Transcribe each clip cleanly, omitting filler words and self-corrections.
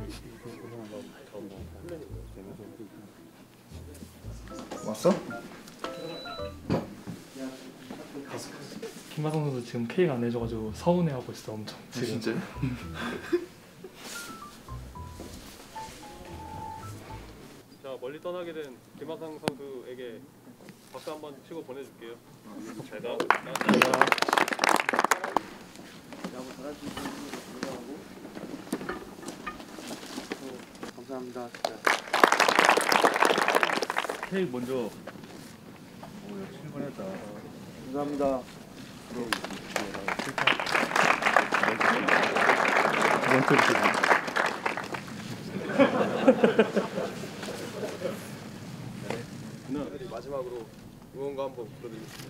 왔어? 김하성 선수 지금 케이크 안 해줘가지고 서운해하고 있어 엄청 지금. 진짜? 자, 멀리 떠나게 된 김하성 선수에게 박수 한번 치고 보내줄게요. 잘 가. 야구 잘하시는 분들 감사하고 감사합니다 진짜. 케이크 먼저. 오, 역시 출근했다. 감사합니다. 누나들이 마지막으로 응원가 한번 불러드리겠습니다.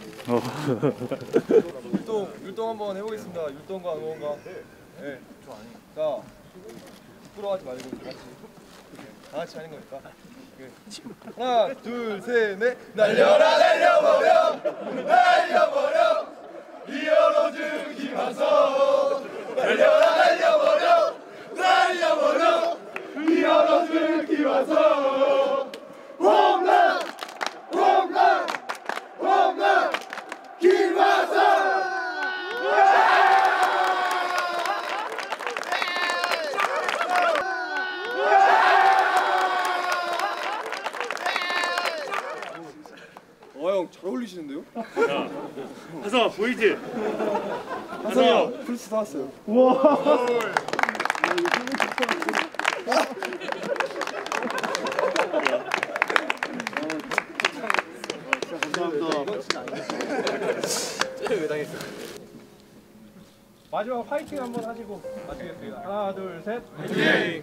율동 한번 해보겠습니다. 율동과 응원가. 네. 자, 부끄러워하지 말고 다 같이 하는 거니까. 하나, 둘, 셋, 넷. 날려라 날려버려, 날려버려. 이어로즈 김하성. 날려라 날려버려, 날려버려. 이어로즈 김하성. 홈런, 홈런, 홈런. 김하성. 형 잘 어울리시는데요? 하성아 보이지? 하성이 형 플스 사왔어요. 왜 당했어? 마지막 파이팅 한번 하시고 마치겠습니다. 하나, 둘, 셋. 파이팅!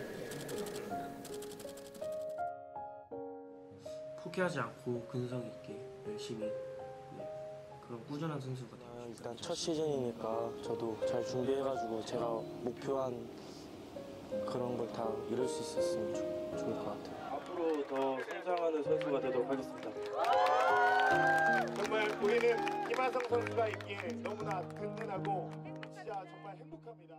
포기하지 않고 근성 있게 열심히 그런 꾸준한 선수 같아요. 일단 첫 시즌이니까 저도 잘 준비해가지고 제가 목표한 그런 걸 다 이룰 수 있었으면 좋을 것 같아요. 앞으로 더 성장하는 선수가 되도록 하겠습니다. 정말 우리는 김하성 선수가 있기에 너무나 든든하고 진짜 정말 행복합니다.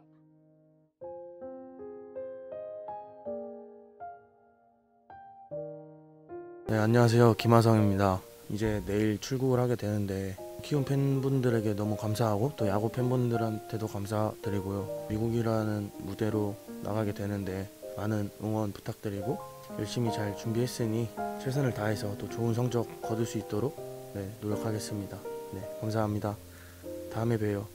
네, 안녕하세요. 김하성입니다. 이제 내일 출국을 하게 되는데 키움 팬분들에게 너무 감사하고 또 야구 팬분들한테도 감사드리고요. 미국이라는 무대로 나가게 되는데 많은 응원 부탁드리고 열심히 잘 준비했으니 최선을 다해서 또 좋은 성적 거둘 수 있도록 노력하겠습니다. 네, 감사합니다. 다음에 봬요.